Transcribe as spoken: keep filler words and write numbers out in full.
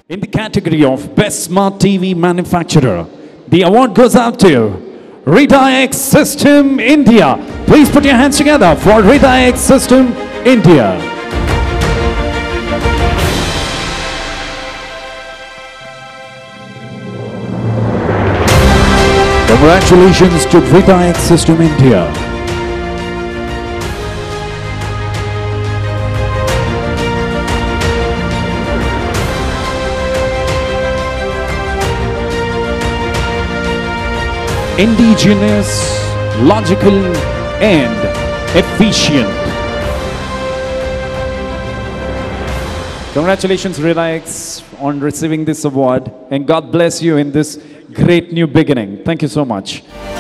In the category of Best Smart T V Manufacturer, the award goes out to Ridaex System India. Please put your hands together for Ridaex System India. Congratulations to Ridaex System India. Indigenous, logical and efficient. Congratulations Ridaex on receiving this award, and God bless you in this great new beginning. Thank you so much.